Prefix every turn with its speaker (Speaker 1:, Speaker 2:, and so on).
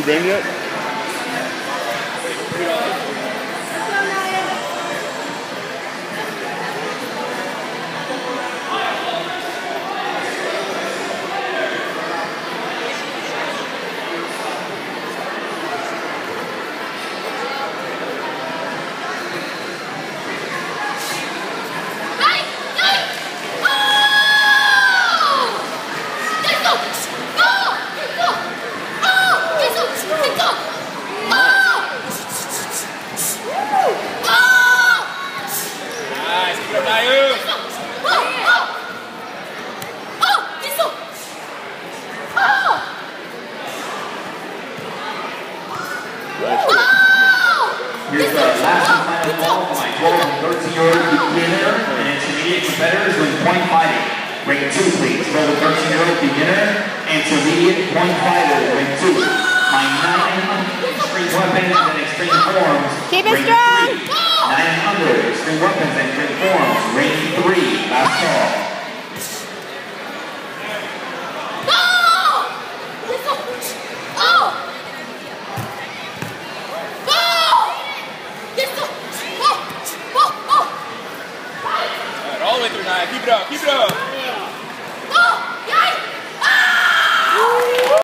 Speaker 1: moved in yet?
Speaker 2: Here's the last and final ball for my 12 and 13-year-old beginner and intermediate competitors with point fighting. Ring 2, please. 12 and 13-year-old beginner, intermediate point fighter. Ring 2. My 9 extreme weapons and extreme forms.
Speaker 3: Keep it
Speaker 2: ring
Speaker 3: strong.
Speaker 2: 3. 9 and under extreme weapons and extreme forms. Ring 3. Last call.
Speaker 1: All the way through 9. Keep it up. Keep it up.